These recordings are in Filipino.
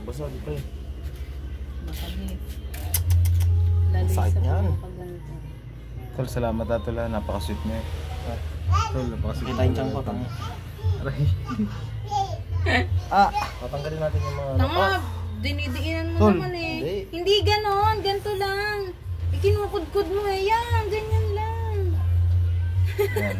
Basa, di pre. Makabit. Lalo Sakit sa niyan. pagganito. Tol, salamat Tol, napaka-sweet niya. Tol, napaka-sweet. Kita yung tiyan ko, tanga. Aray. Ah! Tatanggalin natin yung mga... Tama, dinidiinan mo Tol, naman eh. hindi. Hindi ganon, ganito lang. Ikinukudkud mo eh. Yan, ganyan lang. Yan.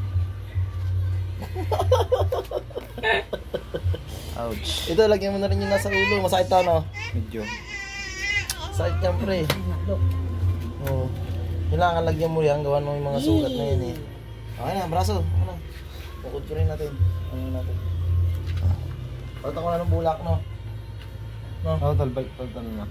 Ouch. Ito, lagyan mo na rin yung nasa ulo. Masakit to, no? Medyo. Sakit yan, pre. Oo. Kailangan lagyan mo yan. Gawan mo yung mga sugat na yan eh. Okay na, braso. Ano? Bukod ko rin natin. Ano natin? Pagkat ako na ng bulak, no? No? Oh, Tol, balik Tol na.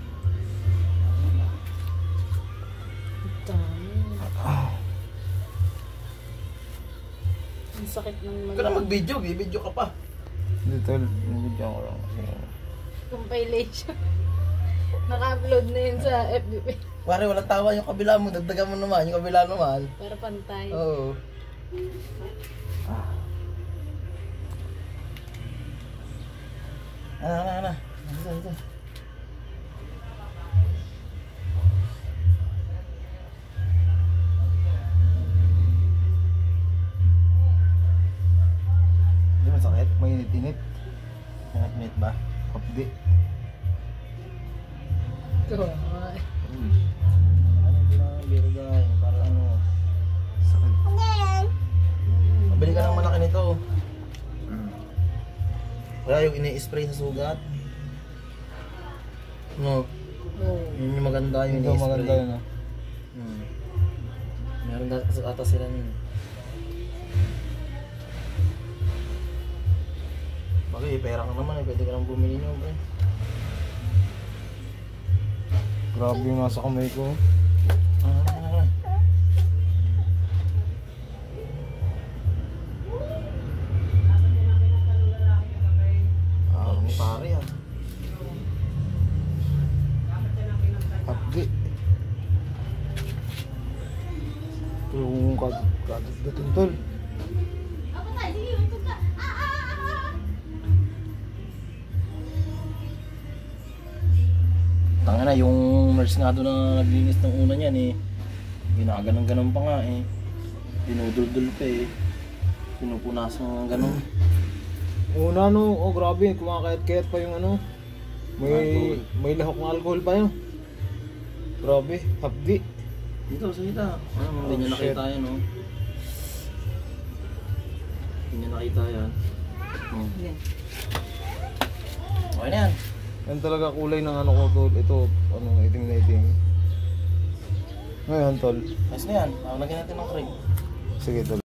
Ang sakit ng Huwag ka na mag-video, video ka pa. Hindi Tol, nabidyan ko lang. compilation. Naka-upload na yun sa FB. Pare, walang tawa yung kabila mo. Dagdagan mo naman, yung kabila naman. Para pantay. Oo. Ano. Dito. Hindi masakit, mainit-init. Minute ba? Kapdi. Ito. Ano yung pinakabiro dahil? Para ano? Sakit. Mabili ka ng malaki nito. Kaya yung ini-spray sa sugat. No. Oh. Yun yung maganda yung Ito ini-spray. maganda yun ah. Meron ata sila nun. Bagay, pera ka naman eh. Pwede ka nang bumili nyo, pre. Grabe yung nasa kamay ko. Ah. Ah, ni pare ah. Kapdi. Yung kadagdating Tol. Tanga na, yung nurse nga doon na naglinis ng una niyan eh. Ginaganong-ganon pa nga eh. Dinudul-dul pa eh. Pinupunasan ng ganon. Una no, oh grabe, kumakayat-kayat pa yung ano. May lahok ng alcohol pa yun. Grabe, hapdi. Dito, salita. Hindi niya nakita yan oh. Hindi niya nakita yan. Yan. Okay na yan. Yan talaga kulay ng ano ko Tol. Ito, ano, itim na itim. Ngayon Tol. Ayos na yan. Lagyan natin ng cream. Sige Tol.